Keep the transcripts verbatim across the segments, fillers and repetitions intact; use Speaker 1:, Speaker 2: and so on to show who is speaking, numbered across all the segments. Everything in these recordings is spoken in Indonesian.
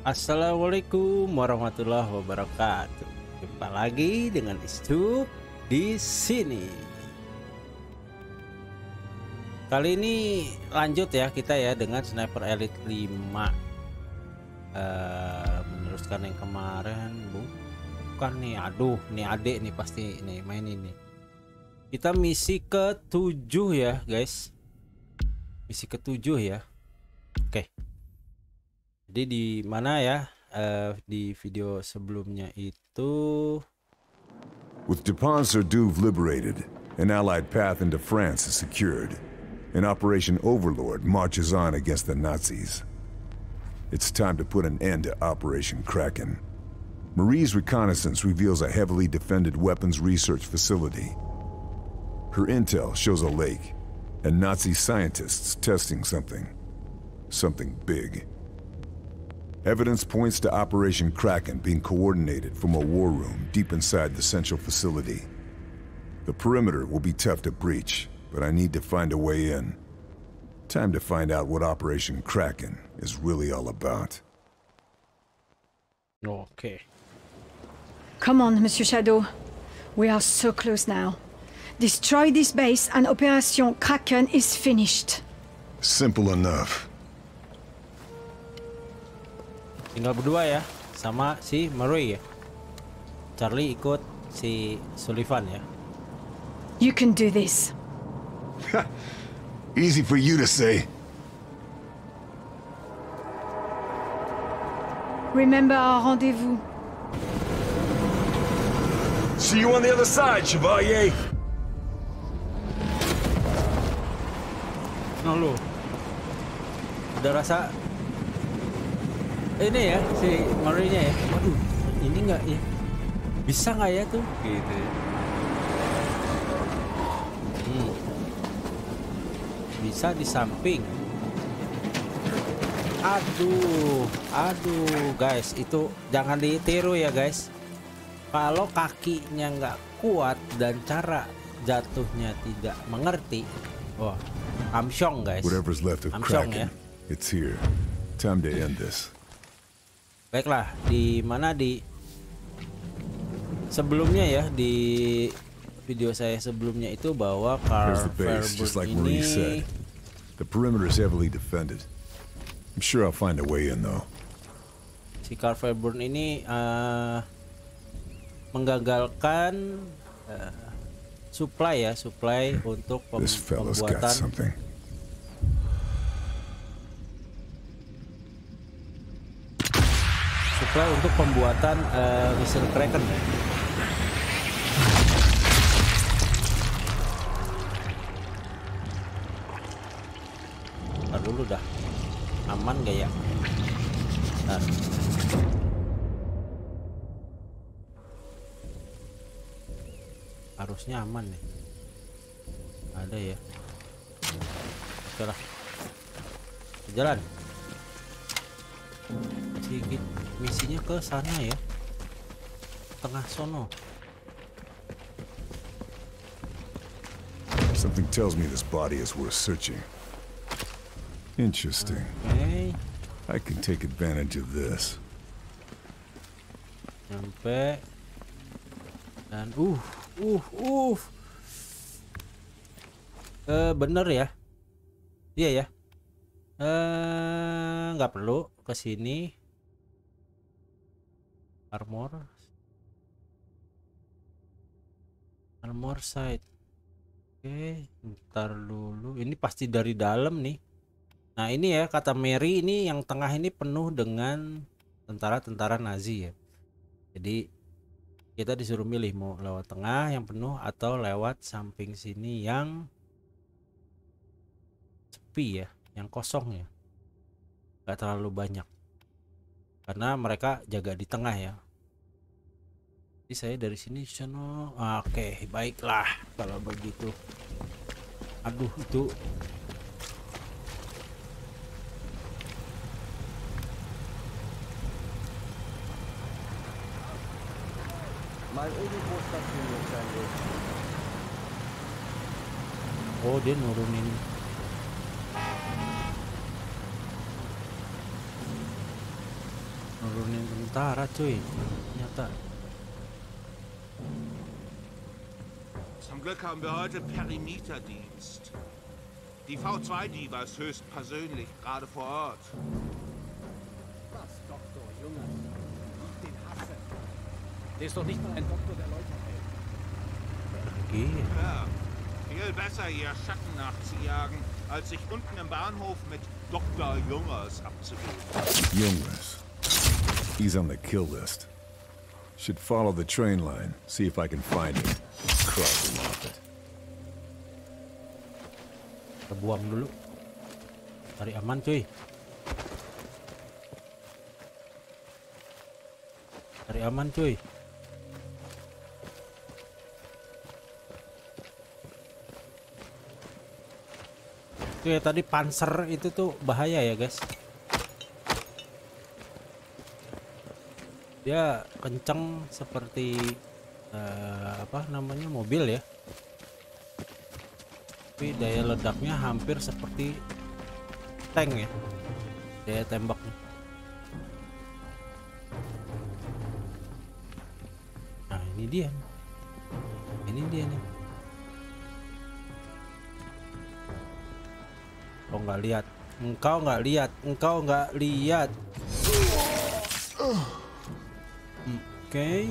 Speaker 1: Assalamualaikum warahmatullahi wabarakatuh. Jumpa lagi dengan Istuk di sini. Kali ini lanjut ya kita ya dengan Sniper Elite lima. Uh, meneruskan yang kemarin, bukan nih. Aduh, nih adek nih pasti nih main ini. Kita misi ketujuh ya, guys. Misi ketujuh ya. Oke. Jadi di mana ya uh, di video sebelumnya itu
Speaker 2: With Dupont-sur-Douve liberated, an Allied path into France is secured, and Operation Overlord marches on against the Nazis. It's time to put an end to Operation Kraken. Marie's reconnaissance reveals a heavily defended weapons research facility. Her intel shows a lake, and Nazi scientists testing something. Something big. Evidence points to Operation Kraken being coordinated from a war room deep inside the central facility. The perimeter will be tough to breach, but I need to find a way in. Time to find out what Operation Kraken is really all about.
Speaker 1: Okay.
Speaker 3: Come on, Monsieur Shadow. We are so close now. Destroy this base and Operation Kraken is finished.
Speaker 2: Simple enough.
Speaker 1: Tinggal berdua ya, sama si Marie ya. Charlie ikut si Sullivan ya.
Speaker 3: You can do this.
Speaker 2: Easy for you to say.
Speaker 3: Remember our rendezvous.
Speaker 2: See you on the other side, Chevalier.
Speaker 1: Nah lu, udah rasa ini ya si Marie-nya ya. Waduh, ini nggak ya? Bisa nggak ya tuh? Gitu. Hmm. Bisa di samping. Aduh, aduh guys, itu jangan ditiru ya guys. Kalau kakinya nggak kuat dan cara jatuhnya tidak mengerti, wah, amsyong guys.
Speaker 2: Whatever's left of
Speaker 1: Amsyong
Speaker 2: Kraken,
Speaker 1: ya.
Speaker 2: it's here. Time to end this.
Speaker 1: Baiklah, di mana di sebelumnya ya, di video saya sebelumnya itu bahwa Carl Fairburn ini
Speaker 2: the perimeter is heavily defended. I'm sure I'll find a way in though.
Speaker 1: Si Carl Fairburn ini uh, menggagalkan uh, supply ya, supply untuk pem
Speaker 2: This fella's got
Speaker 1: pembuatan
Speaker 2: something.
Speaker 1: supply untuk pembuatan uh, missile Kraken. Ntar dulu dah, aman gak ya? Ntar. Harusnya aman nih. Ada ya. Oke lah. Jalan. Sedikit misinya ke sana ya. Tengah sono.
Speaker 2: Something tells me this body is worth searching. Interesting.
Speaker 1: Oke.
Speaker 2: I can take advantage of this.
Speaker 1: Sampai dan uh uh uh eh bener ya. Iya ya. Eh nggak perlu ke sini. Armor. Armor site. Oke, ntar dulu. Ini pasti dari dalam nih. Nah, ini ya kata Mary, ini yang tengah ini penuh dengan tentara-tentara Nazi ya. Jadi kita disuruh milih mau lewat tengah yang penuh atau lewat samping sini yang sepi ya, yang kosong ya. Gak terlalu banyak. Karena mereka jaga di tengah ya. Jadi saya dari sini sono. Oke, baiklah kalau begitu. Aduh, itu oh dia nurunin. Nurunin tentara cuy. Ternyata.
Speaker 4: Zum Glück haben wir heute Perimeterdienst. Die V zwei Diva ist höchstpersönlich gerade vor Ort.
Speaker 5: Was, Doktor Junge? Den hasse. Der ist doch nicht mal ein Doktor der Leute hält.
Speaker 1: Geh.
Speaker 4: Ja, viel besser hier Schatten nachzujagen, als sich unten im Bahnhof mit Doktor Jungers abzugeben.
Speaker 2: Jungers. He's on the kill list. Should follow the train line, see if I can find him. Cross him off it.
Speaker 1: Kita buang dulu. Cari aman cuy. Cari aman cuy. Oke, tadi panser itu tuh bahaya ya guys. Dia kenceng seperti uh, apa namanya mobil ya. Tapi daya ledaknya hampir seperti tank ya. Daya tembaknya. Nah ini dia. Ini dia nih. Engkau nggak lihat, engkau nggak lihat, engkau nggak lihat. Oke. Okay.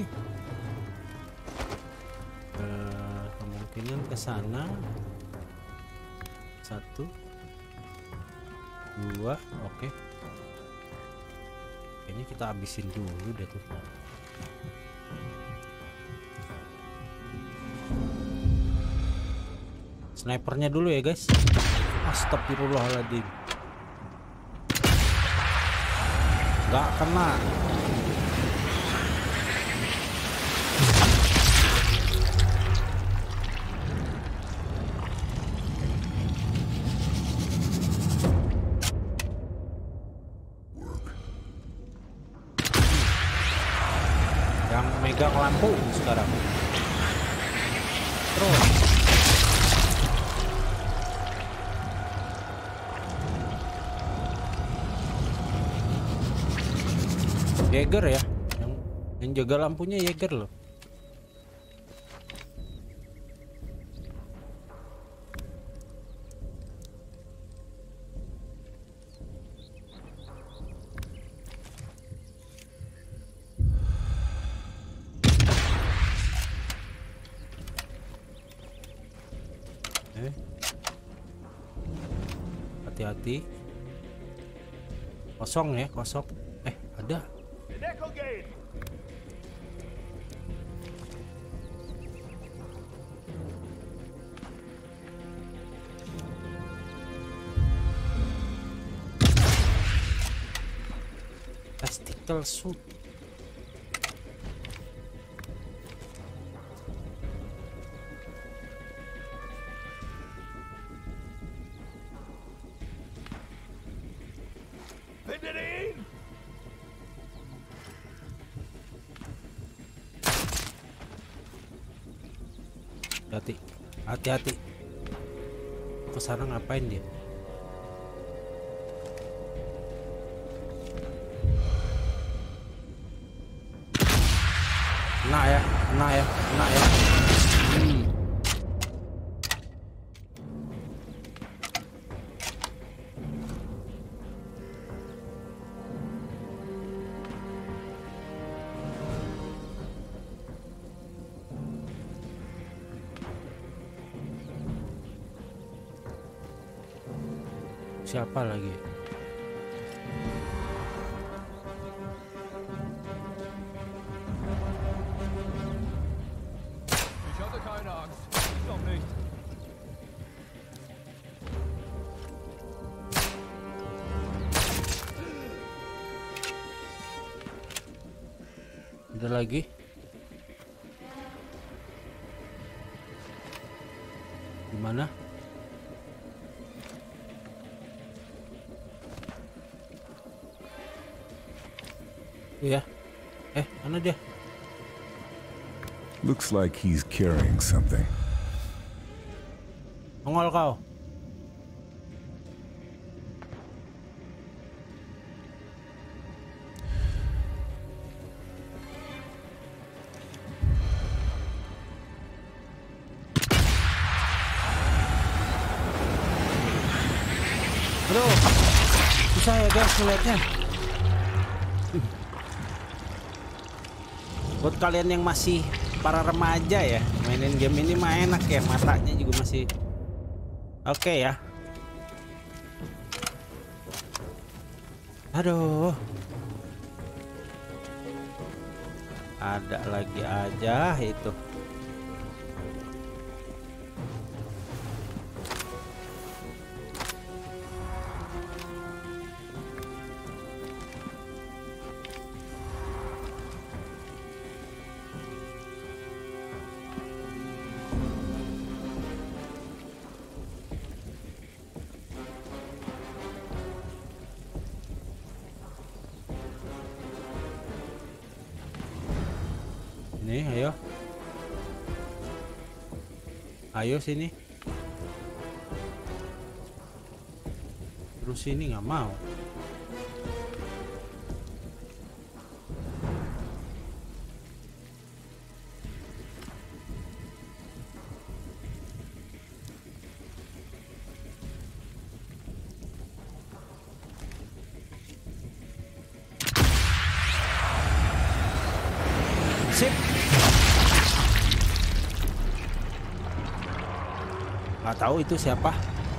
Speaker 1: Uh, kemungkinan ke sana. Satu, dua, oke. Okay. Kayaknya kita habisin dulu deh tuh. Snipernya dulu ya guys. Astagfirullahaladzim. Gak kena. Yang megang lampu sekarang. Terus. Jäger ya, yang, yang jaga lampunya Jäger loh. Eh, hati-hati. Kosong ya, kosong. Eh, ada. Tactical suit. Hati, hati-hati. Kesana ngapain dia? Kena ya, kena ya, kena ya. Hmm. Siapa lagi?
Speaker 5: Ich hatte keine Angst. Ich doch nicht.
Speaker 1: Ada lagi? Di mana? Iya. Eh, mana dia?
Speaker 2: Looks like he's carrying something.
Speaker 1: Nongol kau. susah ya guys ngeliatnya. Buat kalian yang masih para remaja ya, mainin game ini mah enak ya, matanya juga masih oke okay ya. Aduh, ada lagi aja itu. Nih, ayo. Ayo sini. Terus sini nggak mau. Sip. Nggak tahu itu siapa.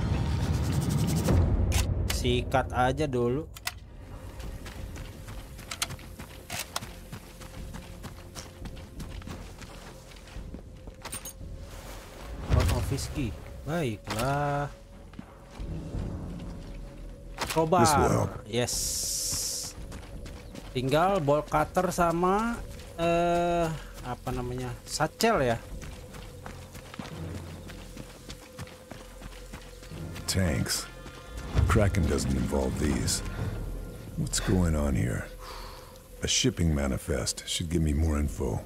Speaker 1: Sikat aja dulu. Pot of whiskey. Baiklah. Coba. Yes. Tinggal ball cutter sama eh apa namanya? Satchel ya.
Speaker 2: Tanks. Kraken doesn't involve these. What's going on here? A shipping manifest should give me more info.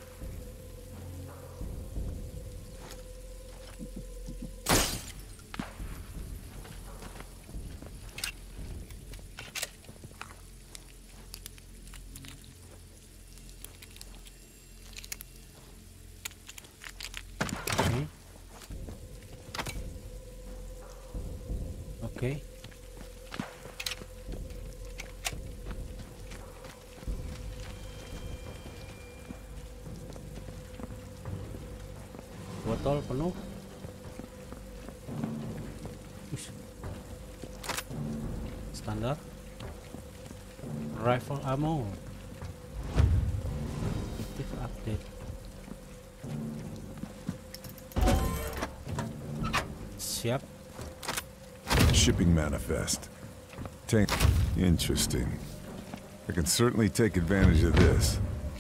Speaker 1: Oke. Botol penuh. Ush. Standar. Rifle ammo. Active update. Siap.
Speaker 2: Shipping manifest. Tank. Interesting. I can certainly take advantage of this.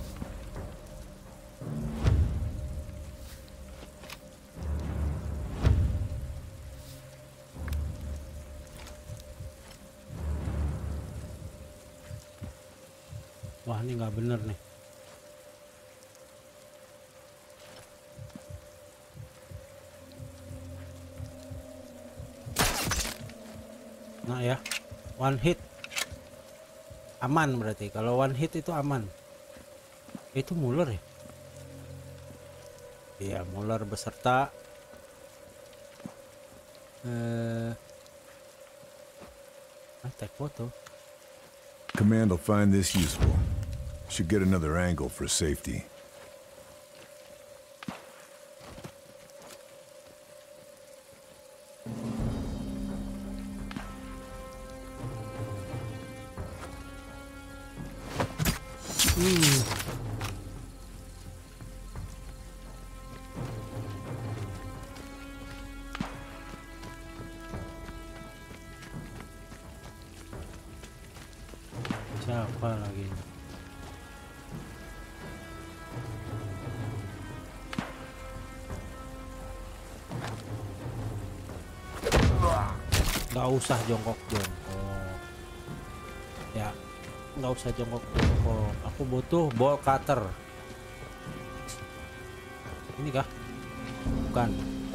Speaker 1: Wah, ini nggak bener nih. Nah ya, one hit aman berarti. Kalau one hit itu aman. Itu Muller ya? Iya, Muller beserta eh ah, take foto.
Speaker 2: Command will find this useful. Should get another angle for safety.
Speaker 1: Hmm. Siapa lagi? Nggak usah jongkok-jongkok. Ya, nggak usah jongkok-jongkok. Aku butuh ball cutter. Ini kah? Bukan.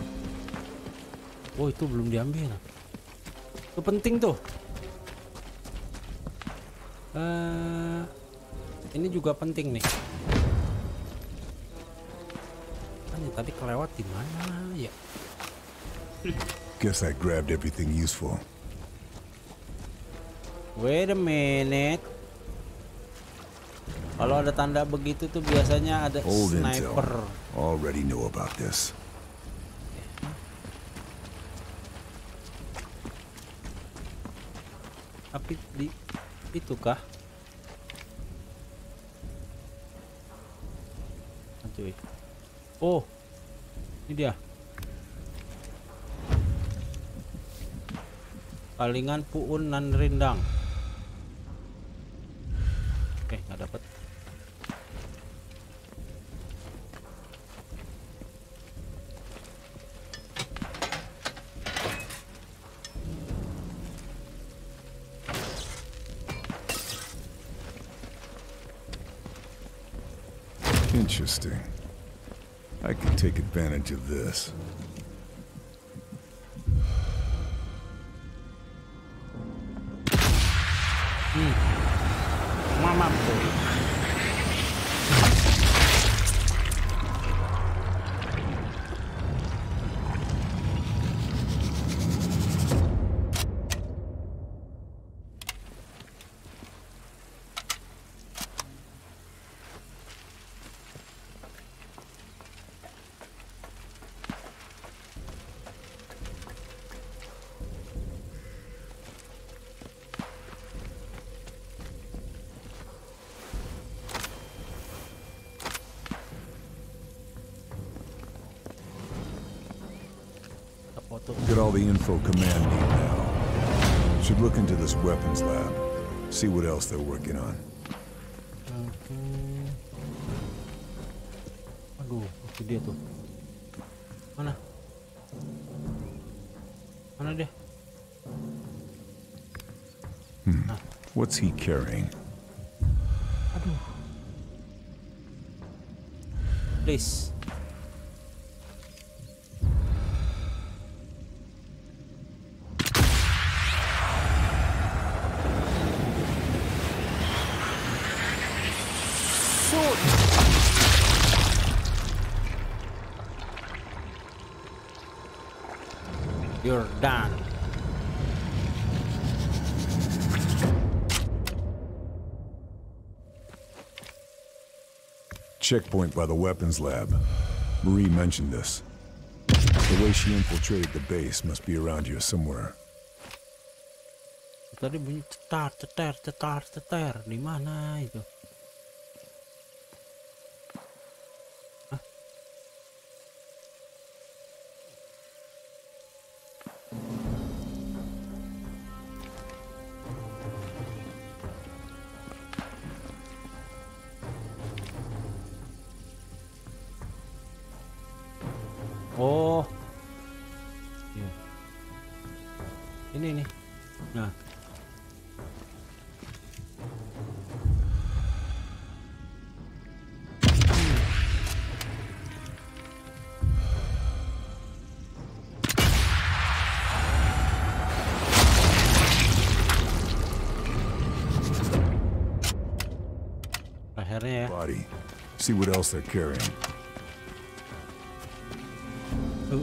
Speaker 1: Oh, itu belum diambil. Itu penting tuh. Uh, ini juga penting nih. Kan tadi kelewat di mana ya?
Speaker 2: Guess I grabbed everything useful.
Speaker 1: Wait a minute. Kalau ada tanda begitu tuh biasanya ada
Speaker 2: Old
Speaker 1: sniper.
Speaker 2: intel. Already know about this.
Speaker 1: Tapi di itu kah? Cuy. Oh, ini dia. Palingan puun nan rindang. Oke, nggak dapat.
Speaker 2: Interesting. I could take advantage of this.
Speaker 1: Hmm. Mama boy.
Speaker 2: Get all the info command need now. Should look into this weapons lab. See what else they're working on.
Speaker 1: Hmm. Aduh, itu dia tuh. Mana? Mana dia?
Speaker 2: Hmm. What's he carrying?
Speaker 1: Aduh. Please. You're done.
Speaker 2: Checkpoint by the weapons lab. Marie mentioned this. The way she infiltrated the base must be around here somewhere.
Speaker 1: Tadi bunyi cetar, cetar, cetar, cetar. Di mana itu? Hah? Oh, iya. Ini nih. Nah, akhirnya ya.
Speaker 2: Body. See what else they're carrying.
Speaker 1: Uh.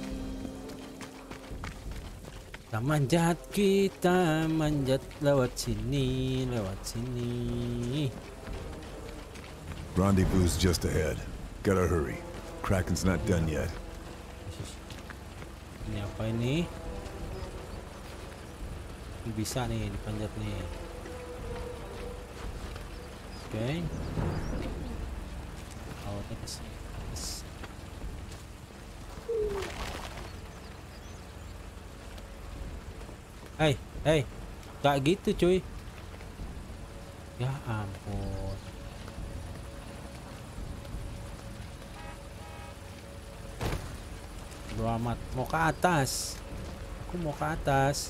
Speaker 1: Kita manjat, kita manjat lewat sini, lewat sini.
Speaker 2: Rendezvous's just ahead. Gotta hurry. Kraken's not done yet.
Speaker 1: Ini apa ini? Ini bisa nih dipanjat nih. Oke. Okay. Oh, ini kesini. Hei, hei, gak gitu cuy. Ya ampun. Bodo amat, mau ke atas. Aku mau ke atas.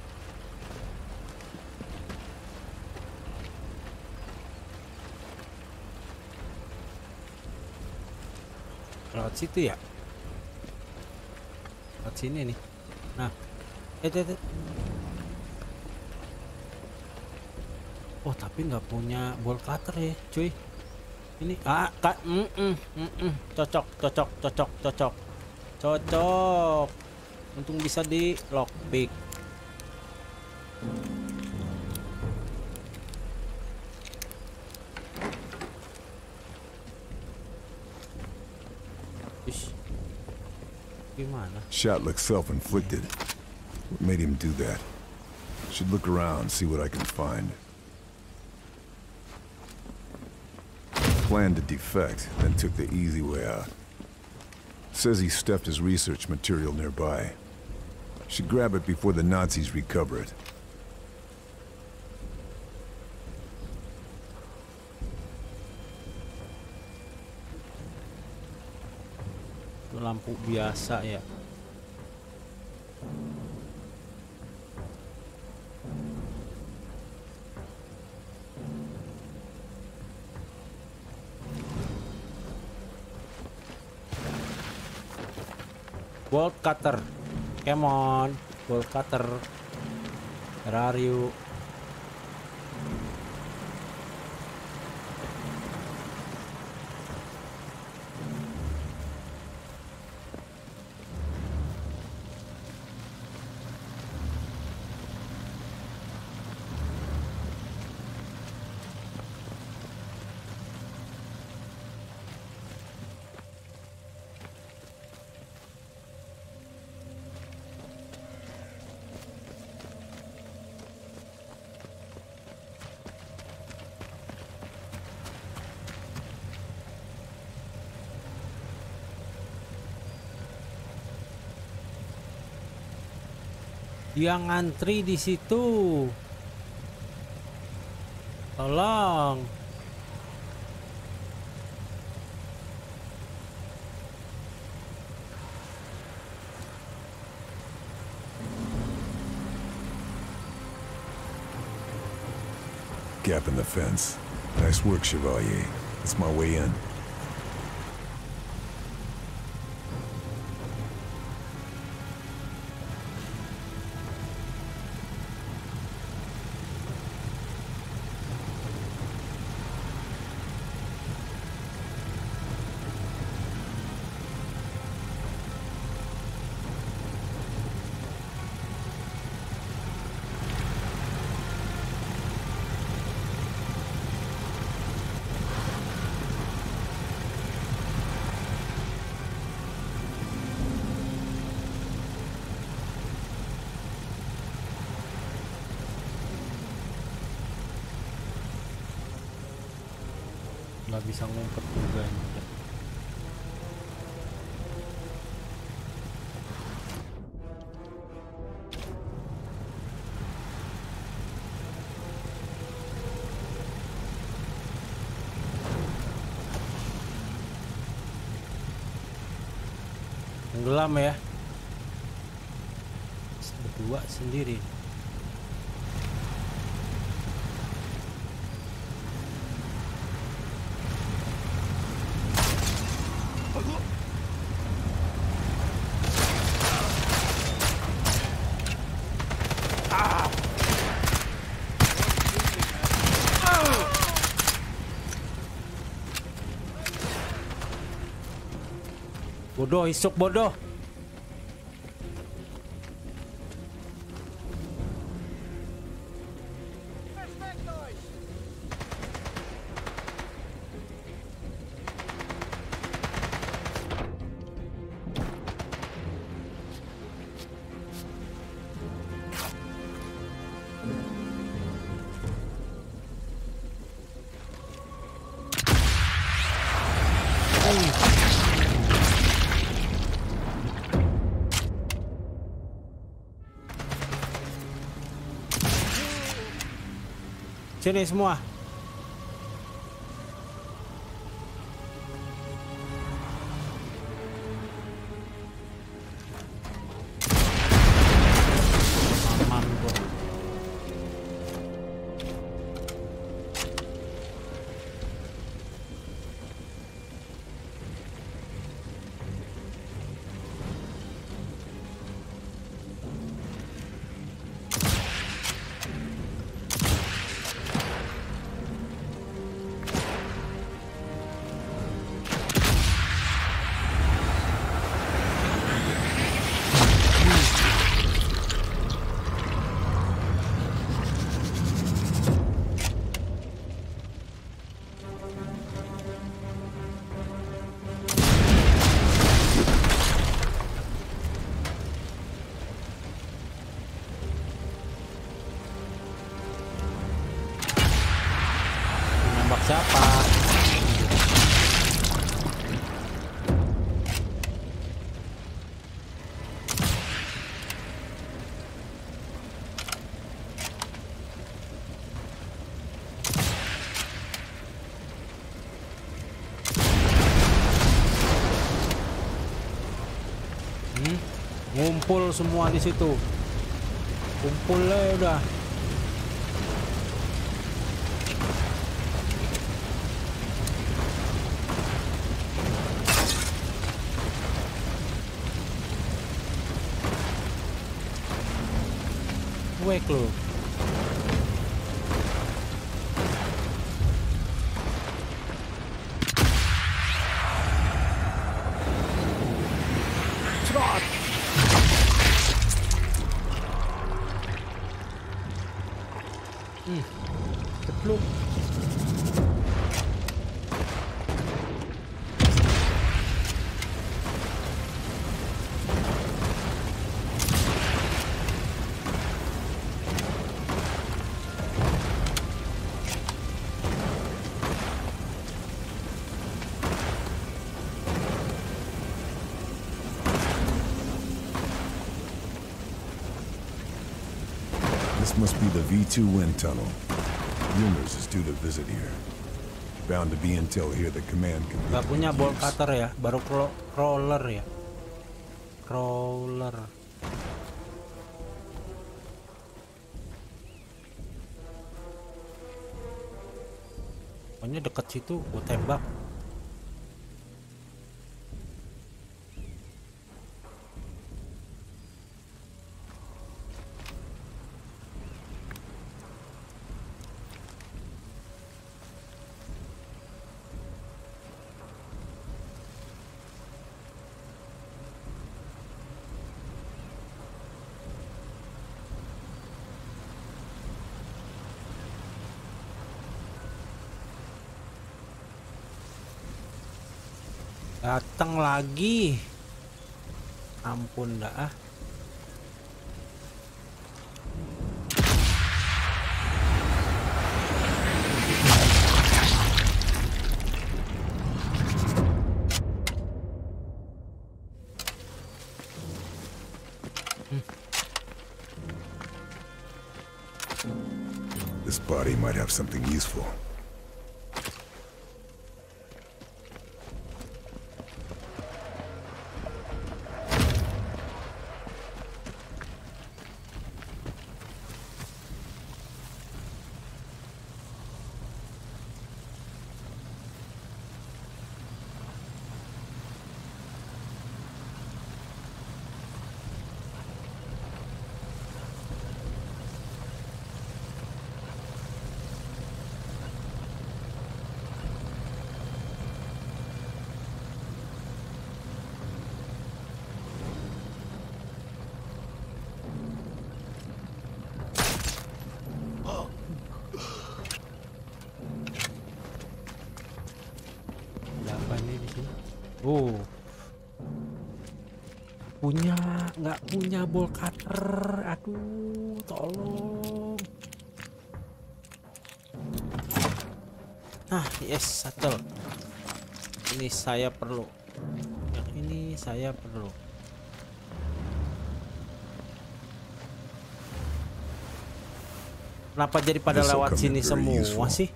Speaker 1: Lewat situ ya? Lewat sini nih. Nah, eh, eh, eh. Oh tapi nggak punya ball cutter ya cuy. Ini ah kak mm -mm, mm -mm. cocok cocok cocok cocok cocok. Untung bisa di lockpick. Gimana?
Speaker 2: Shot looks self-inflicted. What made him do that? Should look around, see what I can find. Planned to defect, then took the easy way out. Says he stuffed his research material nearby. Should grab it before the Nazis recover it.
Speaker 1: Lampu biasa ya. Bolt cutter, come on, bolt cutter, where are you? Dia ngantri di situ. Tolong.
Speaker 2: Gap in the fence. Nice work, Chevalier. That's my way in.
Speaker 1: Nggak bisa ngumpet juga ini. Tenggelam ya. Berdua sendiri. Bodoh, isuk bodoh. Sini semua. Aman gua. Siapa? Hmm, ngumpul semua di situ. Kumpul lah udah. Wake lo. Hmm, cepluk.
Speaker 2: This must be the V two wind tunnel. Rumors is due to visit here. Bound to be intel here that command can be.
Speaker 1: Gak punya bolt cutter ya, baru craw crawler ya. Crawler. Pokoknya deket situ gua tembak. Datang lagi. Ampun dah ah.
Speaker 2: This body might have something useful.
Speaker 1: Oh, punya nggak punya bolt cutter, aduh, tolong. Nah, yes, satu. Ini saya perlu. Yang ini saya perlu. Kenapa jadi pada lewat sini semua sih?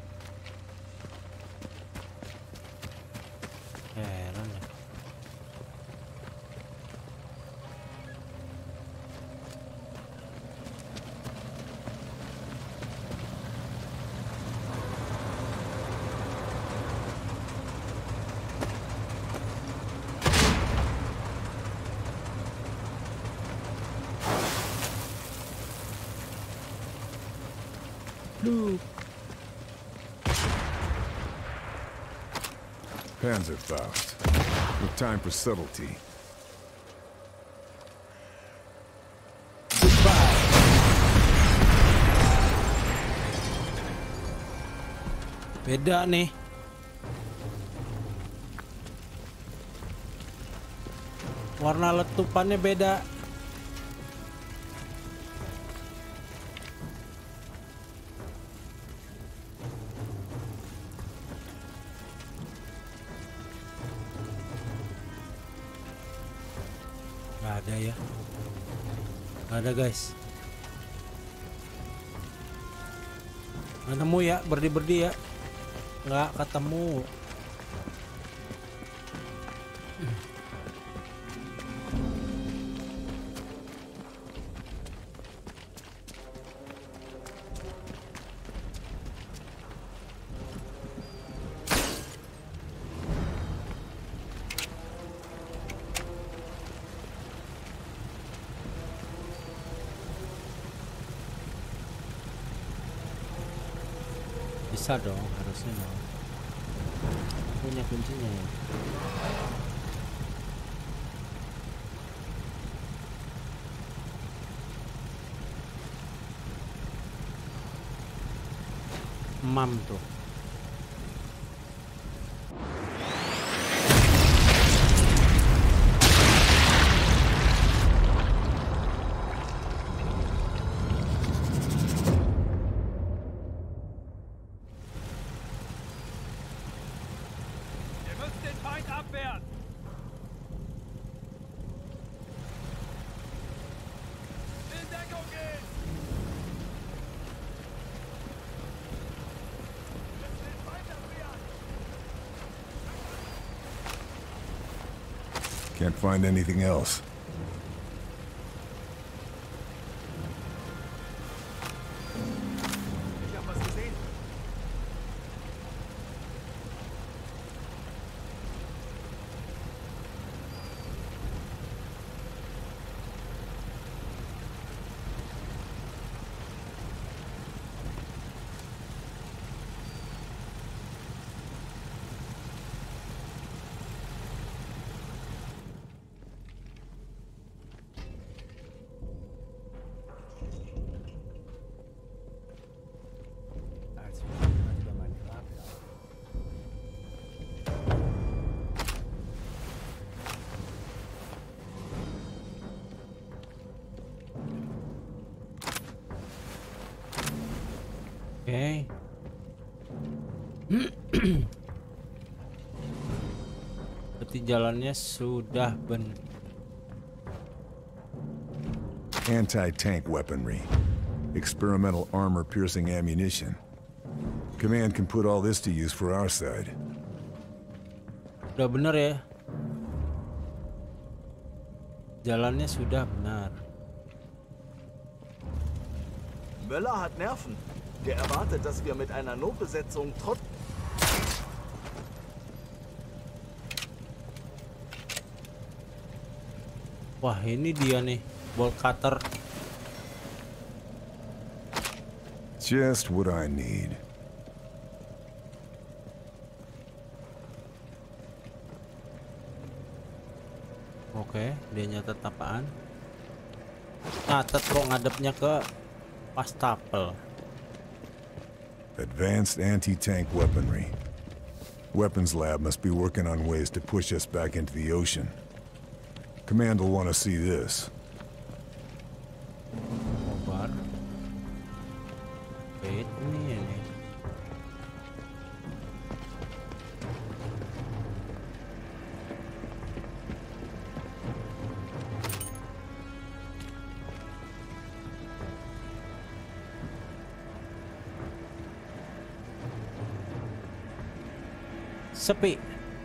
Speaker 2: Panzerfaust. No time for subtlety.
Speaker 1: Beda nih. Warna letupannya beda. ada ya. Nggak ada guys. Nggak nemu ya, berdi-berdi ya. Nggak ketemu. Bisa dong, harusnya dong. Punya kuncinya ya. Mam tuh.
Speaker 2: Can't find anything else.
Speaker 4: Ich hab was gesehen.
Speaker 1: Oke. Berarti jalannya sudah ben.
Speaker 2: Anti-tank weaponry. Experimental armor-piercing ammunition. Command can put all this to use for our side.
Speaker 1: Udah bener ya. Jalannya sudah benar.
Speaker 6: Möller hat Nerven. Der erwartet, dass wir mit einer Notbesetzung trotz...
Speaker 1: Wah, ini dia nih, bolt cutter.
Speaker 2: Just what I need.
Speaker 1: Oke, dia nyatet apaan? Nyatet kok ngadepnya ke pastapel.
Speaker 2: Advanced anti-tank weaponry. Weapons lab must be working on ways to push us back into the ocean. Command will want to see this.
Speaker 1: Obar. Wait, ini ini. Sepi.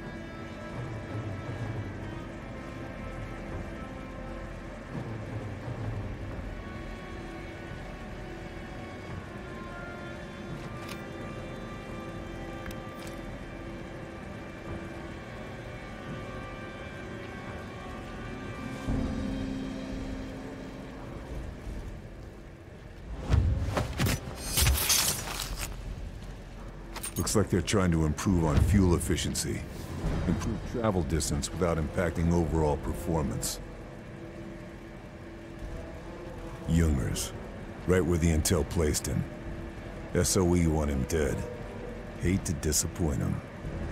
Speaker 2: Looks like they're trying to improve on fuel efficiency. Improve travel distance without impacting overall performance. Jungers. Right where the intel placed him. S O E want him dead. Hate to disappoint him.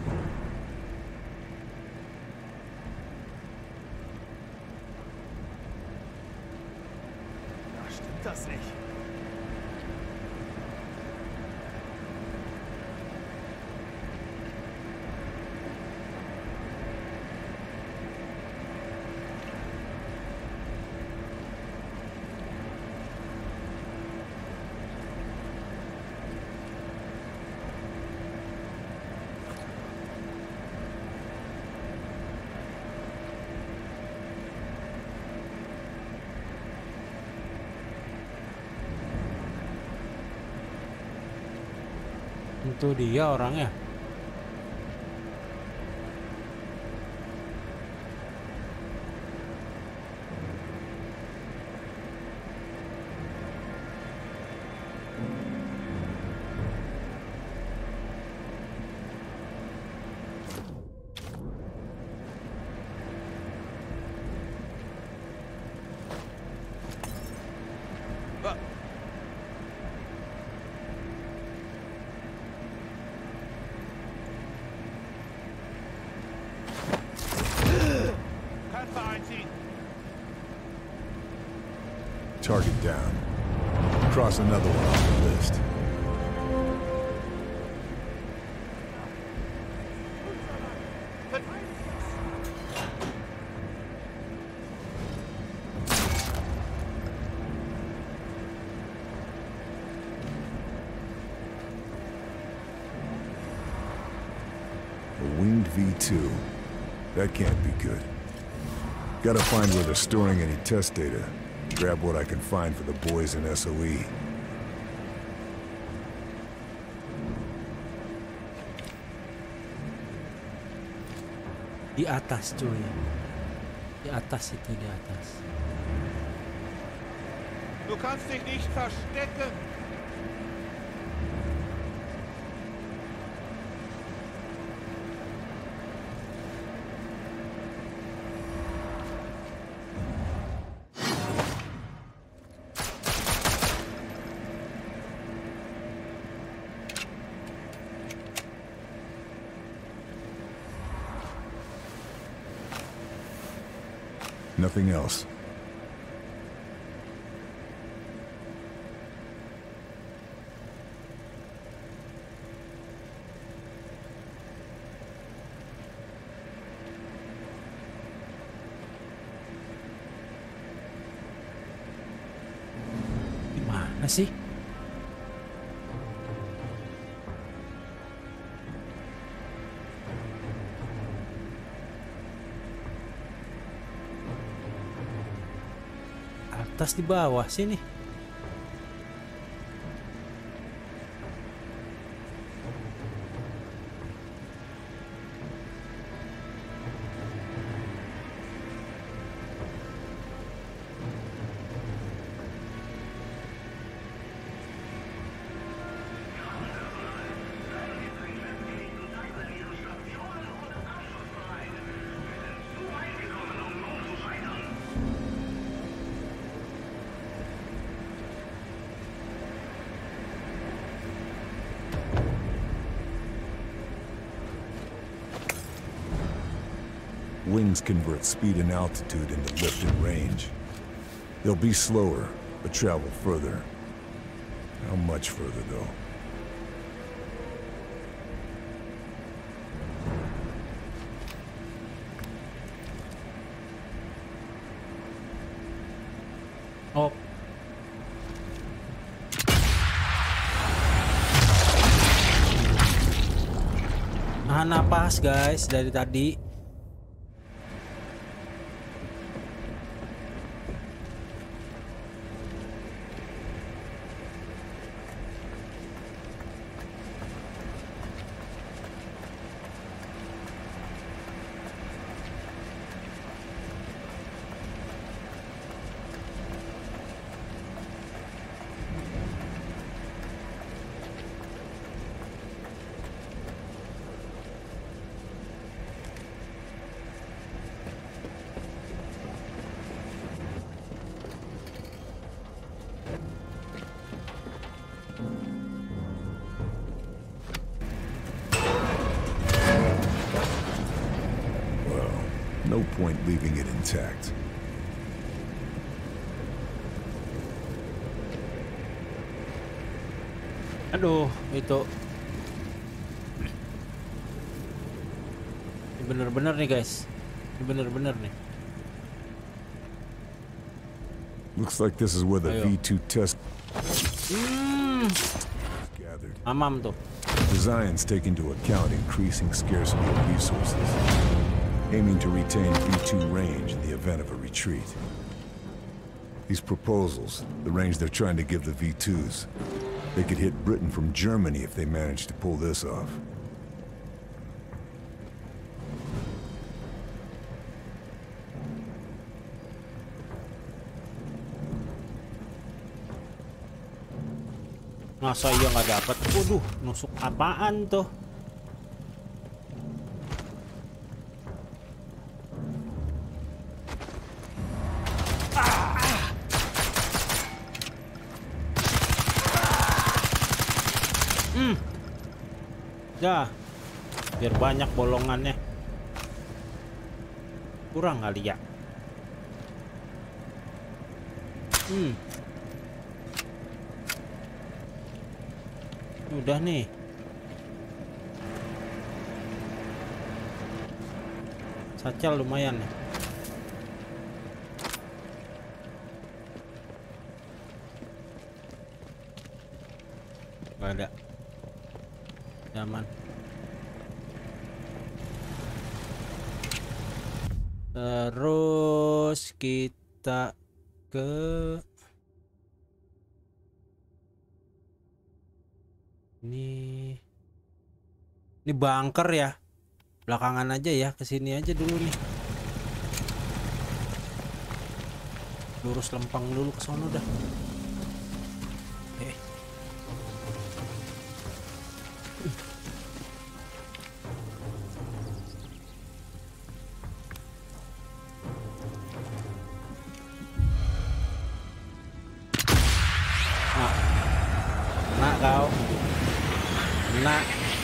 Speaker 6: Da stimmt das nicht.
Speaker 1: Itu dia orangnya.
Speaker 2: Target down. Cross another one off the list. A winged V two. That can't be good. Gotta find where they're storing any test data. Grab what I can find for the boys in S O E.
Speaker 1: Di atas cuy. Di atas itu, di atas.
Speaker 4: Du kannst dich nicht verstecken.
Speaker 2: Nothing else.
Speaker 1: Gimana sih? Atas di bawah sini.
Speaker 2: Wings convert speed and altitude into lift and range. They'll be slower, but travel further. How much further, though?
Speaker 1: Oh. Nahan napas guys dari tadi.
Speaker 2: No point leaving it intact.
Speaker 1: Aduh, itu bener-bener nih guys, bener-bener nih.
Speaker 2: Looks like this is where the
Speaker 1: Ayo.
Speaker 2: V two test
Speaker 1: Hmm,
Speaker 2: gathered.
Speaker 1: mamam tuh.
Speaker 2: Designs take into account increasing scarcity of resources, aiming to retain V two range in the event of a retreat. These proposals, the range they're trying to give the V twos, They could hit Britain from Germany if they managed to pull this off.
Speaker 1: Masa iya nggak dapat? Waduh, nusuk apaan tuh? Hmm. Dah. Biar banyak bolongannya. Kurang kali ya. Hmm. Udah nih. Satchel lumayan nih. Gak ada. Nyaman. Terus kita ke Ini Ini bunker ya. Belakangan aja ya, kesini aja dulu nih. Lurus lempang dulu ke sono dah. Eh. Nah. Nah kau. Nah,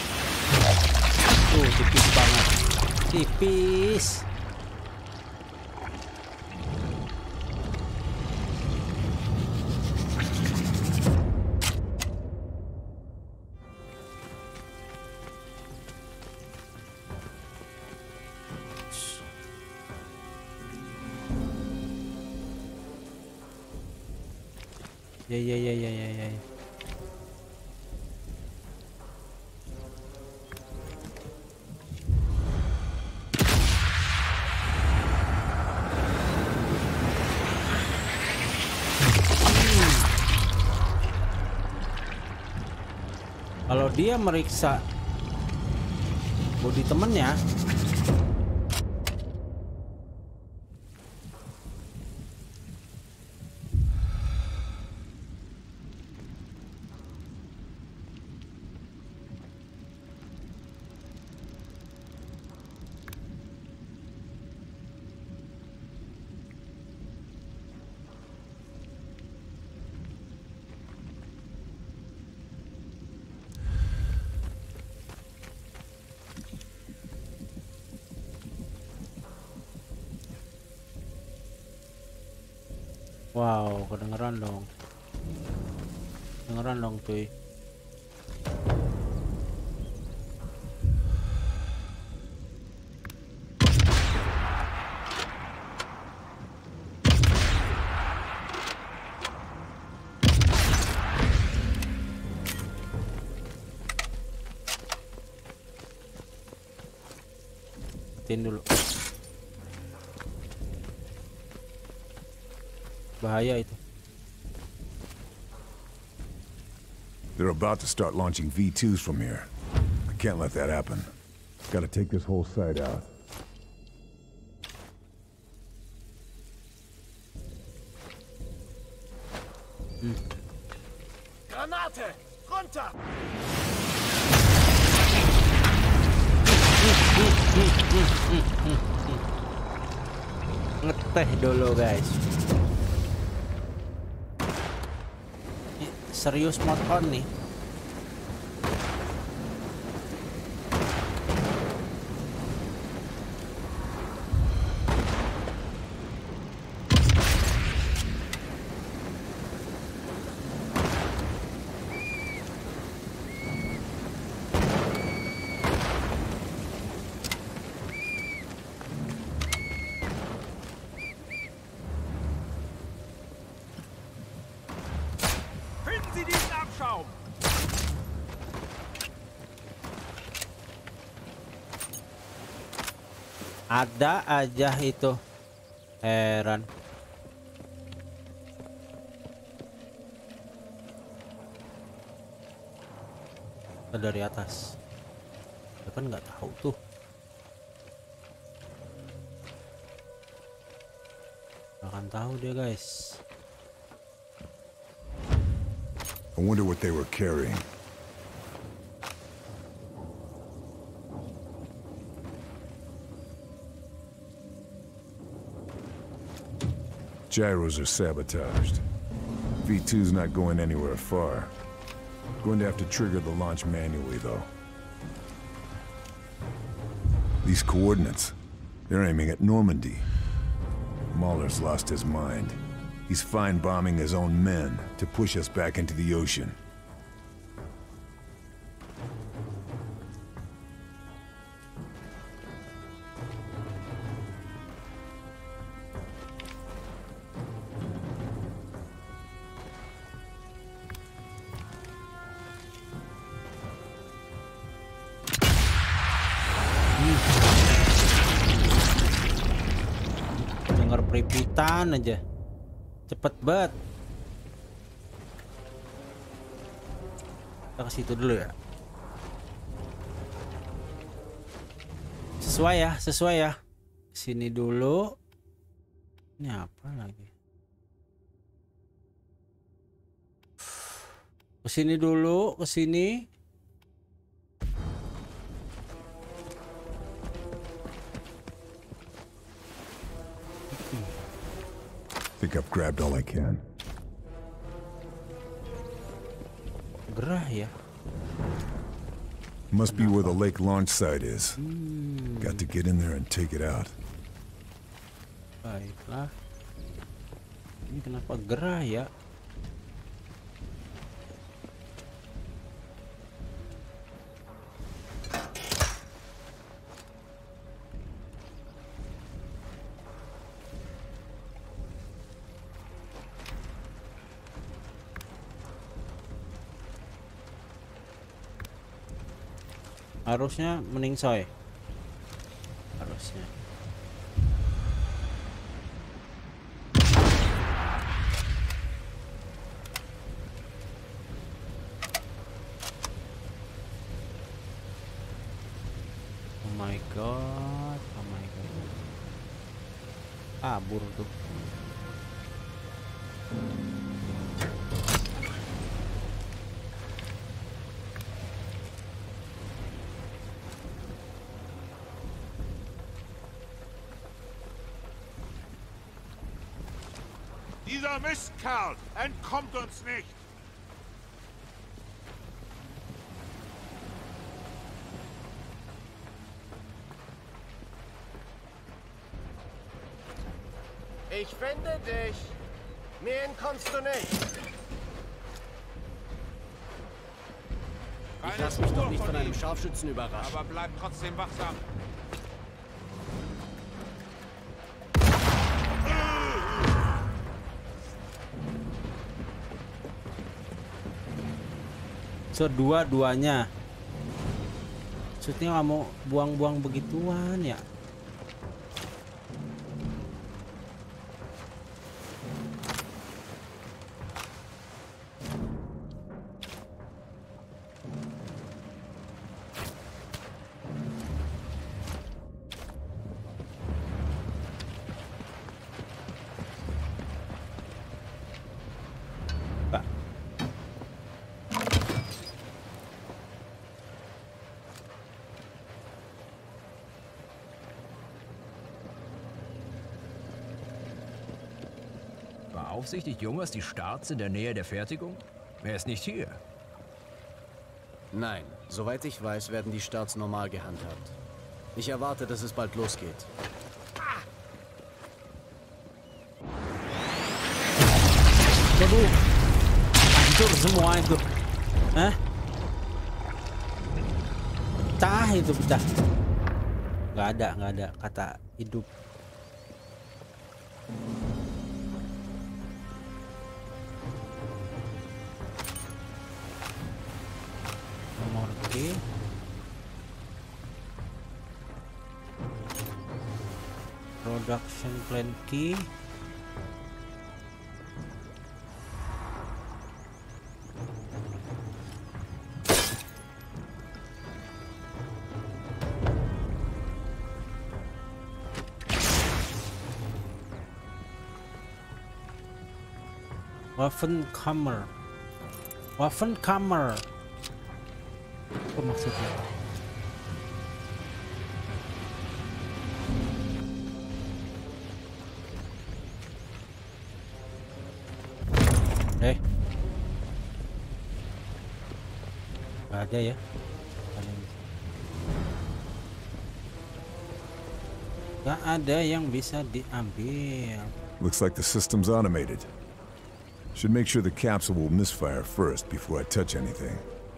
Speaker 1: tuh tipis banget, tipis. Ya ya ya ya ya ya. Kalau dia meriksa body temennya, wow, kedengeran dong. Kedengeran dong, cuy. Tin dulu. Bahaya itu.
Speaker 2: They're about to start launching V twos from here. I can't let that happen. Gotta take this whole site out.
Speaker 6: Hmm. Granate! Runter!
Speaker 1: Ngeteh dulu guys. Ini serius mod on nih. Ada aja itu, heran. dari atas. Ya kan nggak tahu tuh. Nggak akan tahu dia guys.
Speaker 2: I wonder what they were carrying. Gyros are sabotaged. V two's not going anywhere far. Going to have to trigger the launch manually, though. These coordinates, they're aiming at Normandy. Mahler's lost his mind. He's fine bombing his own men to push us back into the ocean.
Speaker 1: Dengar peripitan aja. Cepet banget. Kita ke situ dulu ya. Sesuai ya, sesuai ya. Sini dulu. Ini apa lagi? Ke sini dulu, ke sini.
Speaker 2: I think I've grabbed all I can.
Speaker 1: Gerah ya.
Speaker 2: Must be where the lake launch site is. Got to get in there and take it out.
Speaker 1: Baiklah. Ini kenapa gerah ya? Harusnya meningsoy. Harusnya. Oh my god, oh my god. Kabur tuh.
Speaker 4: Dieser Mistkerl entkommt uns nicht!
Speaker 5: Ich finde dich. Mir entkommst du nicht. Ich lass mich doch nicht von einem Scharfschützen überraschen.
Speaker 4: Aber bleib trotzdem wachsam.
Speaker 1: Sedua-duanya. Maksudnya nggak mau buang-buang begituan ya.
Speaker 7: Beaufsichtigt Jungers die Starts in der Nähe der Fertigung? Er ist nicht hier.
Speaker 5: Nein, soweit ich weiß, werden die Starts normal gehandhabt. Ich erwarte, dass es bald losgeht.
Speaker 1: Waduh, hancur semua itu. Hah? Pecah itu pecah. Nggak ada, nggak ada kata hidup. Nomor key. Production plan key. Waffenkammer. Waffenkammer. Apa maksudnya? Eh. Gak ada ya. Gak ada yang bisa diambil.
Speaker 2: Looks like the system's automated. Should make sure the capsule will misfire first before I touch anything.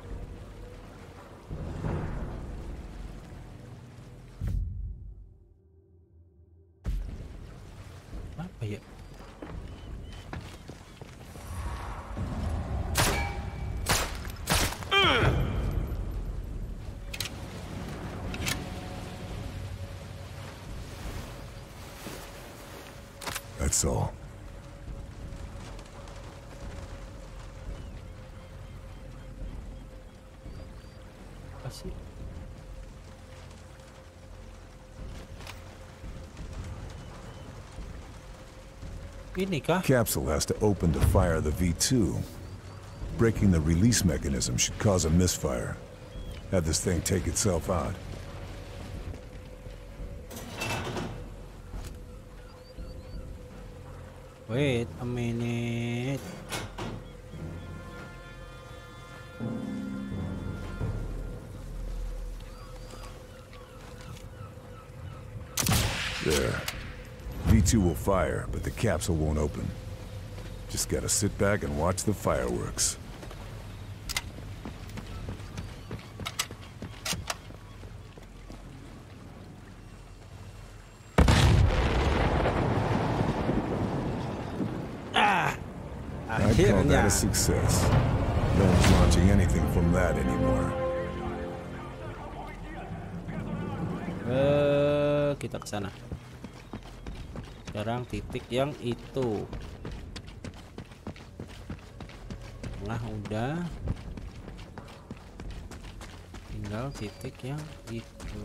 Speaker 1: Apa ya?
Speaker 2: That's all.
Speaker 1: Apa sih? Ini kah?
Speaker 2: Capsule has to open to fire the V two. Breaking the release mechanism should cause a misfire. Have this thing take itself out.
Speaker 1: Wait a minute.
Speaker 2: There. V two will fire, but the capsule won't open. Just gotta sit back and watch the fireworks. I'd call that a success. No one's launching anything from that anymore.
Speaker 1: Eh, kita ke sana. Sekarang titik yang itu. Tengah udah. Tinggal titik yang itu.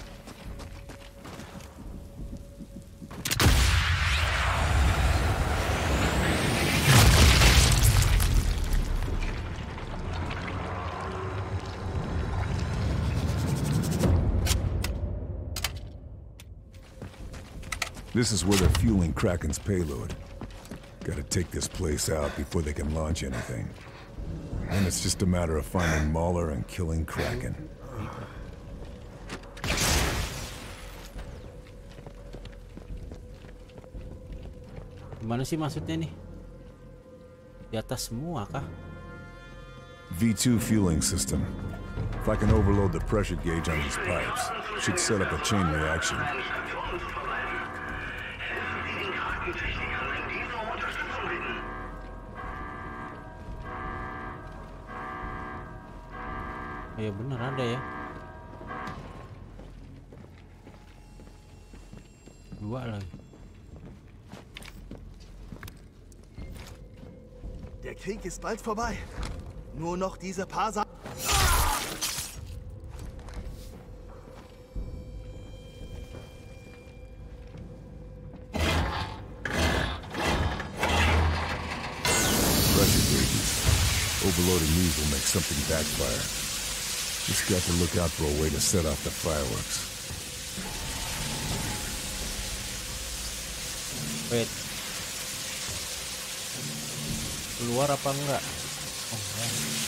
Speaker 2: This is where they're fueling Kraken's payload. Gotta take this place out before they can launch anything. And it's just a matter of finding Mauler and killing Kraken.
Speaker 1: Gimana sih maksudnya nih? Di atas semua kah?
Speaker 2: V two fueling system. If I can overload the pressure gauge on these pipes, should set up a chain reaction.
Speaker 1: Ya bener ada ya. Dua lagi.
Speaker 6: Der Krieg ist bald vorbei. Nur noch diese paar Sa
Speaker 2: Pressure gauges. Overloading these will make something backfire. Just got to look out for a way to set off the fireworks.
Speaker 1: Wait. Keluar apa enggak? Oh, enggak.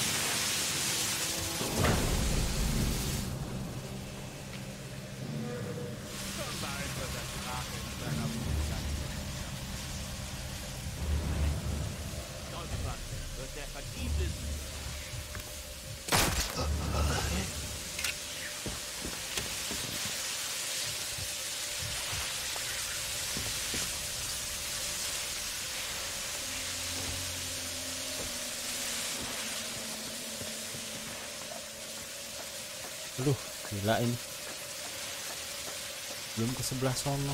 Speaker 1: Aduh, gila ini. Belum ke sebelah sono.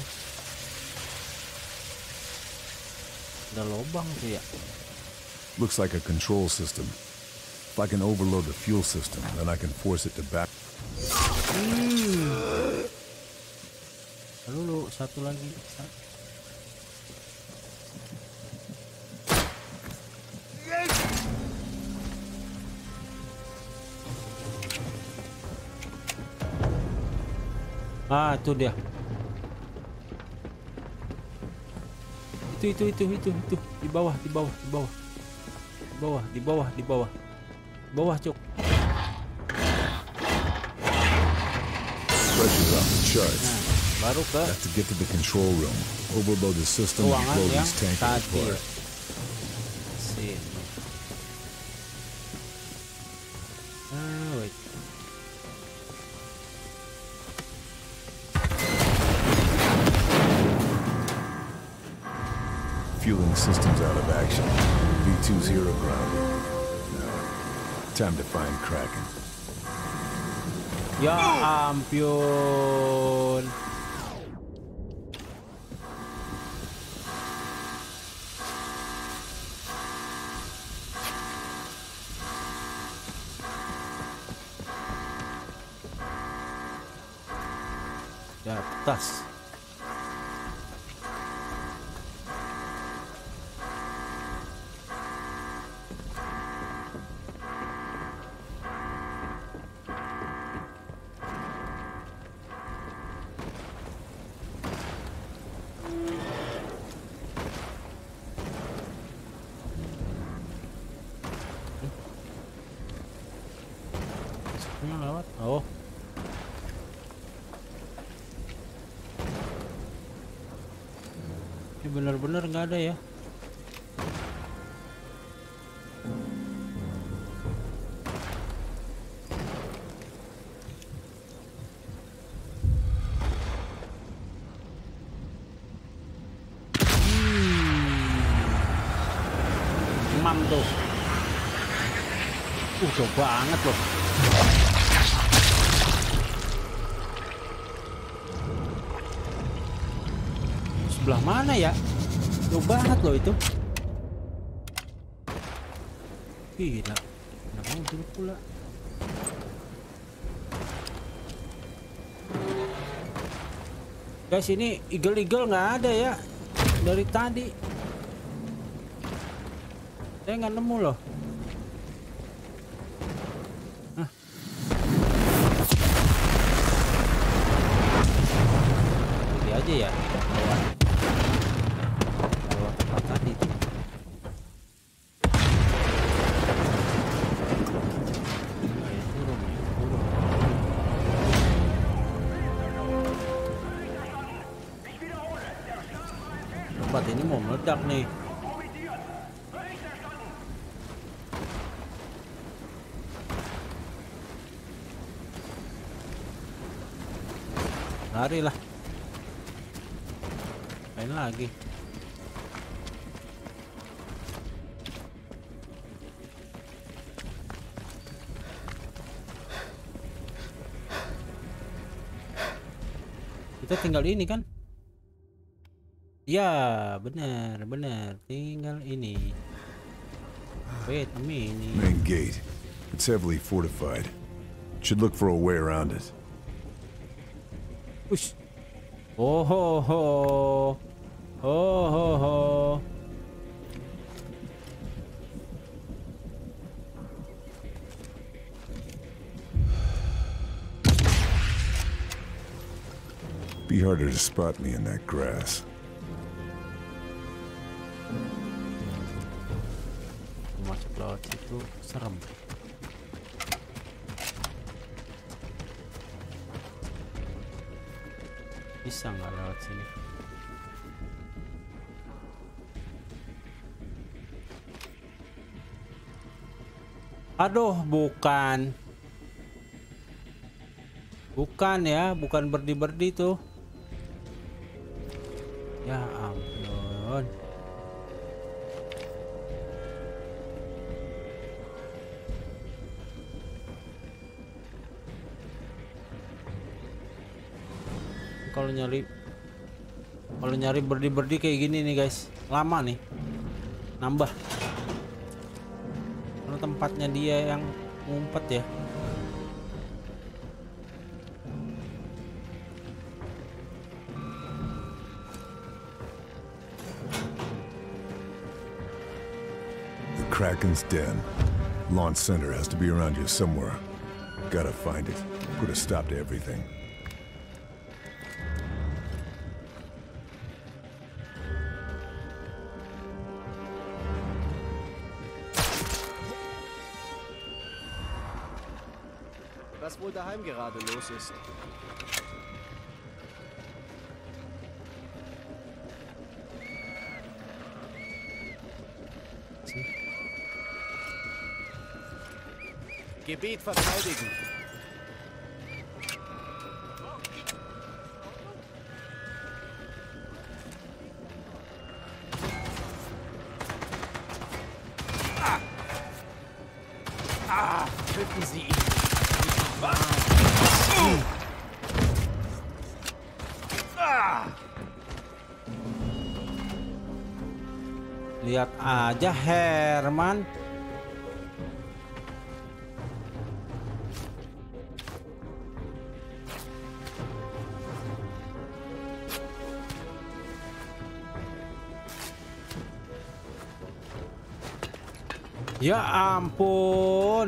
Speaker 1: Ada lubang tuh ya.
Speaker 2: Looks like a control system. If I can overload the fuel system, then I can force it to back.
Speaker 1: Hmm. Lalu satu lagi. Ah, itu dia. Itu itu itu itu itu di bawah, di bawah, di bawah. Di bawah, di bawah, di bawah. Di bawah, Cuk.
Speaker 2: Pressure's off the charts.
Speaker 1: Nah, baru ke
Speaker 2: Have to get to the control room. Overload the system and
Speaker 1: ruangan
Speaker 2: blow
Speaker 1: yang
Speaker 2: these tankers
Speaker 1: tadi.
Speaker 2: apart.
Speaker 1: Sini. Ah, wait.
Speaker 2: Fueling systems out of action. V two zero grounded. Now, time to find Kraken.
Speaker 1: Ya ampun. Di atas. Ini lewat. Oh. Ini benar-benar nggak ada ya. Hmm. Mam tuh. Uh, jauh banget loh. Sebelah mana ya? Jauh banget loh itu. Gila. Kenapa dulu pula? Guys, ini eagle-eagle nggak ada ya dari tadi. Saya nggak nemu loh. Hah. Ini aja ya. Tempat ini mau meledak nih. Lari lah. Main lagi. Kita tinggal ini kan? Ya, benar, benar. Tinggal ini. Wait a minute.
Speaker 2: Main gate. It's heavily fortified. Should look for a way around it.
Speaker 1: Ush. Oh ho ho. Oh ho ho.
Speaker 2: Be harder to spot me in that grass.
Speaker 1: Masuk laut itu serem. Bisa nggak lewat sini? Aduh, bukan. Bukan ya, bukan berdi-berdi tuh. Ya ampun. Kalau nyari kalau nyari berdi-berdi kayak gini nih guys, lama nih nambah karena tempatnya dia yang ngumpet ya.
Speaker 2: The Kraken's den. Launch center has to be around here somewhere. Gotta find it. Put a stop to everything.
Speaker 5: wohl daheim gerade los ist. Gebiet verteidigen. Ah, töten Sie ihn. Was? Ah.
Speaker 1: Lihat aja Herman. Ya ampun.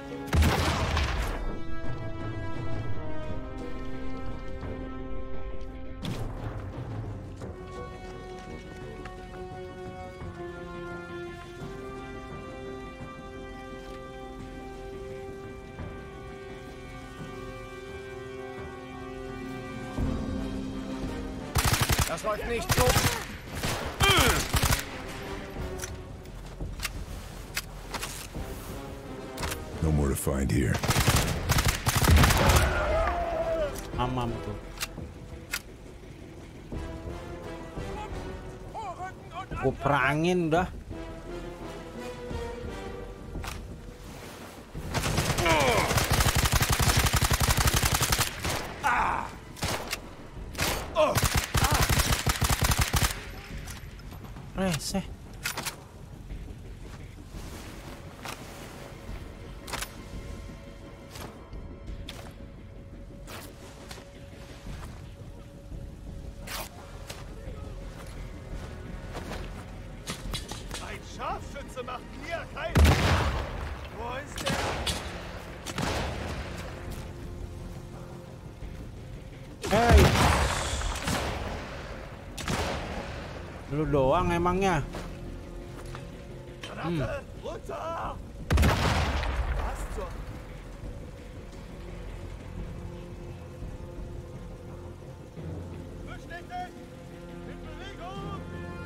Speaker 5: Das läuft nicht so.
Speaker 2: No more to find here.
Speaker 1: Amam tuh. Gue perangin udah. Reseh.
Speaker 6: Scharfschütze macht mir kein... Wo ist der?
Speaker 1: Hey. Lu doang emangnya.
Speaker 6: Granate, runter! Was zur... Beschleunigt! In Bewegung!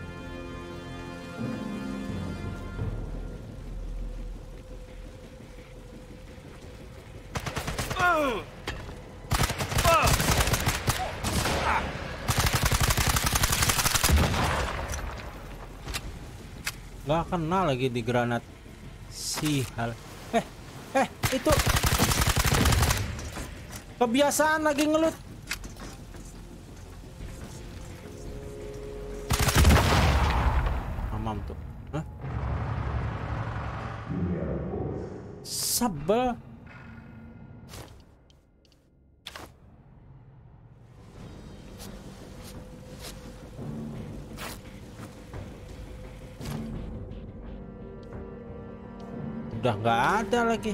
Speaker 1: Gak kenal lagi di granat sihal. Eh, eh, itu kebiasaan lagi ngelut. Amam tuh. Hah? Sebel. Udah nggak ada lagi.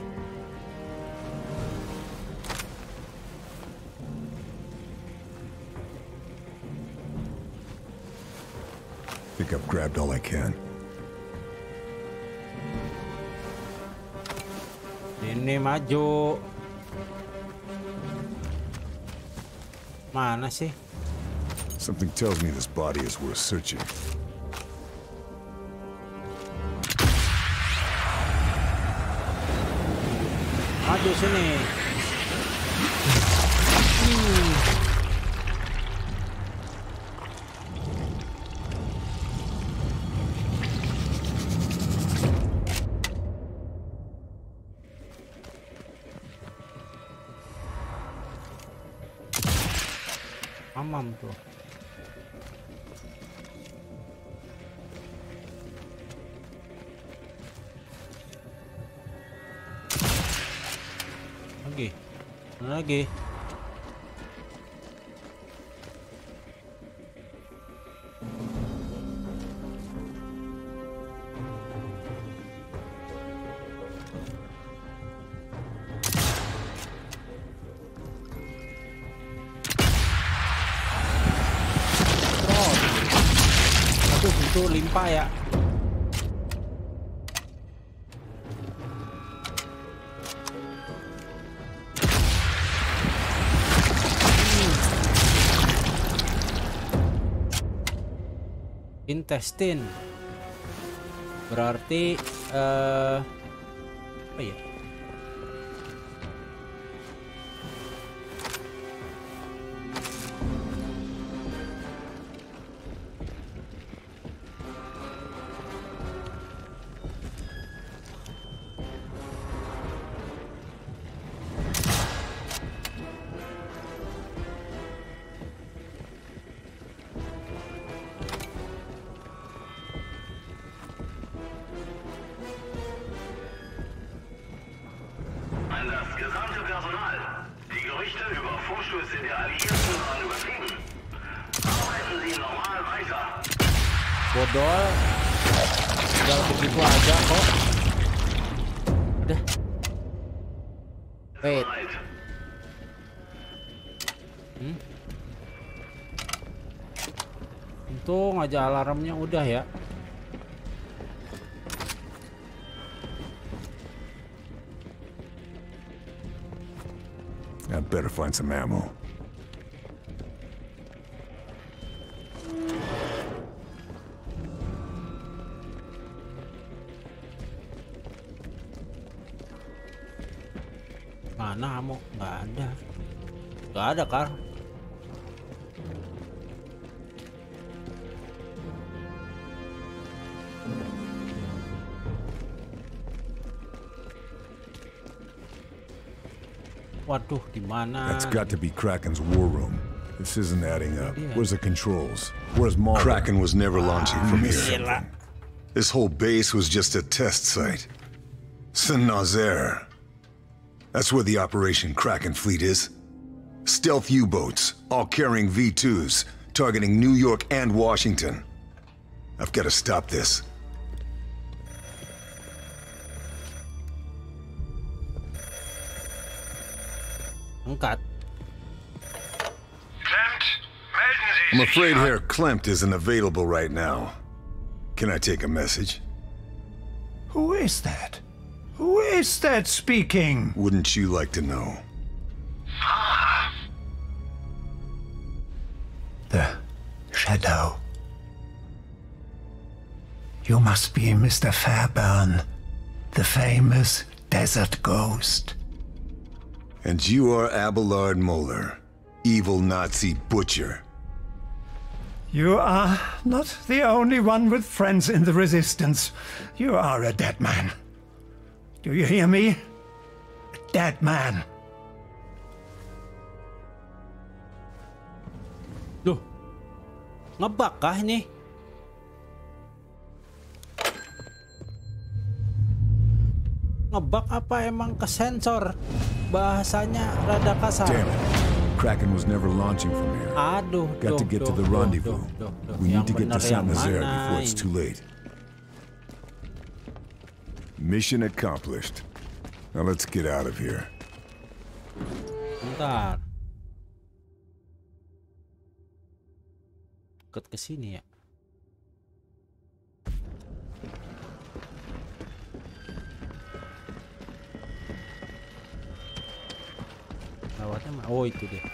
Speaker 2: Think I've grabbed all I can.
Speaker 1: Ini maju. Mana sih?
Speaker 2: Something tells me this body is worth searching.
Speaker 1: Maju sini. Hmm. Amam tuh. Lagi, lagi. Oh, aduh itu limpah ya. intestine. Berarti uh, apa ya? Bodol, tinggal begitu aja kok. Udah. Wait. Hmm? Untung aja alarmnya udah ya.
Speaker 2: I'd better find some ammo.
Speaker 1: Mana ammo? Nggak ada. Nggak ada, Kar. Waduh, di mana?
Speaker 2: That's got to be Kraken's war room. This isn't adding up. Where's the controls? Where's Mulder?
Speaker 8: Kraken was never launching from here.
Speaker 1: Gila.
Speaker 8: This whole base was just a test site. Saint-Nazaire. That's where the Operation Kraken fleet is. Stealth U-boats, all carrying V twos, targeting New York and Washington. I've got to stop this.
Speaker 1: Angkat.
Speaker 9: Klimt, melden Sie
Speaker 8: I'm
Speaker 9: sich
Speaker 8: afraid
Speaker 9: an.
Speaker 8: Herr Klimt isn't available right now. Can I take a message?
Speaker 9: Who is that? Who is that speaking?
Speaker 8: Wouldn't you like to know?
Speaker 9: The Shadow. You must be Mister Fairburn, the famous desert ghost.
Speaker 8: And you are Abelard Moeller, evil Nazi butcher.
Speaker 9: You are not the only one with friends in the Resistance. You are a dead man. Do you hear me? A dead man.
Speaker 1: Loh, ngebug kah ini? Ngebug apa emang kesensor? Bahasanya rada kasar.
Speaker 2: Damn it. Kraken was never launching from here.
Speaker 1: Aduh,
Speaker 2: Got to
Speaker 1: duh,
Speaker 2: get to
Speaker 1: duh,
Speaker 2: the
Speaker 1: duh,
Speaker 2: rendezvous.
Speaker 1: duh, duh, duh.
Speaker 2: We
Speaker 1: Yang
Speaker 2: need to get to
Speaker 1: bener yang
Speaker 2: Saint-Nazaire
Speaker 1: mana
Speaker 2: before it's
Speaker 1: ini?
Speaker 2: too late. Mission accomplished. Now let's get out of here.
Speaker 1: Bentar. Dekat ke sini ya. Lewatnya mah, oh itu dia.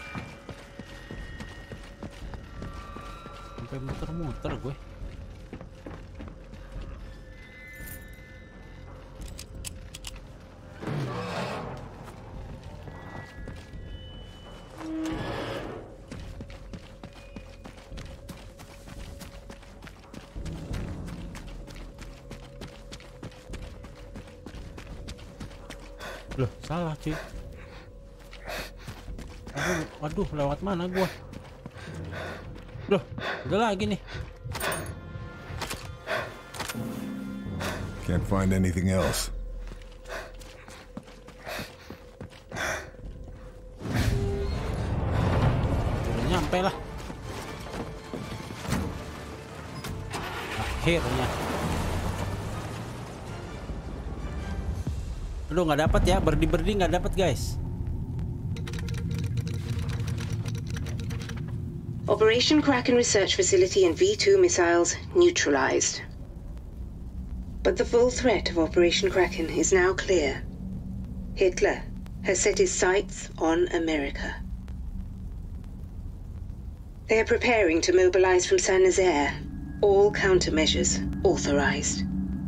Speaker 1: Sampai muter-muter gue. Loh, salah cuy. Aduh, waduh, lewat mana gua? Loh, udah lagi nih.
Speaker 2: Can't find anything else.
Speaker 1: Udah nyampe lah. Akhirnya. Aduh, nggak dapat ya, berdi-berdi nggak dapat guys.
Speaker 10: Operation Kraken Research Facility and V two missiles neutralized. But the full threat of Operation Kraken is now clear. Hitler has set his sights on America. They are preparing to mobilize from Saint-Nazaire, All countermeasures authorized.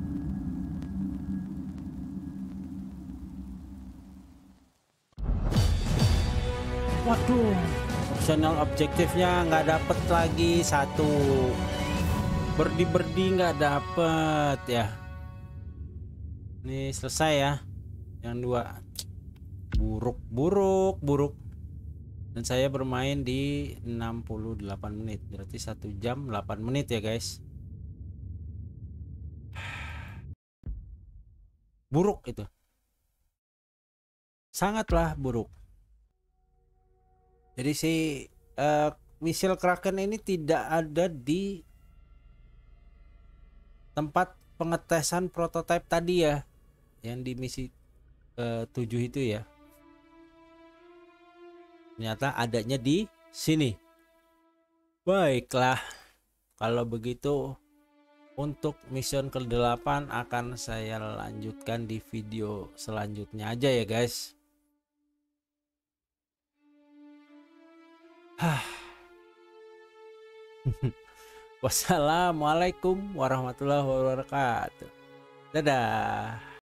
Speaker 1: Waduh, optional objektifnya nggak dapet lagi satu. Berdi-berdi nggak dapet ya. Ini selesai ya. Yang dua. Buruk, buruk, buruk. Dan saya bermain di enam puluh delapan menit. Berarti satu jam delapan menit ya guys. Buruk itu. Sangatlah buruk. Jadi si uh, misil Kraken ini tidak ada di tempat pengetesan prototipe tadi ya, yang di misi uh, tujuh itu ya. Ternyata adanya di sini. Baiklah, kalau begitu untuk mission ke delapan akan saya lanjutkan di video selanjutnya aja ya guys. Wassalamualaikum warahmatullahi wabarakatuh. Dadah.